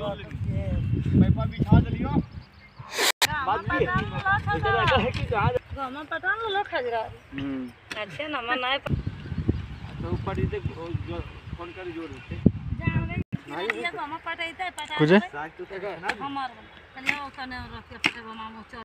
पैपा बिछा दलियो बात ये इधर ऐसा है कि कहां गांव में पता न लोग खजरा अच्छे न मनाए तो ऊपर इधर फोन कर जोर देते भाई ये गांव में पटाइते पटा कुछ साग तो का ना हमार कने रख के पटे मामू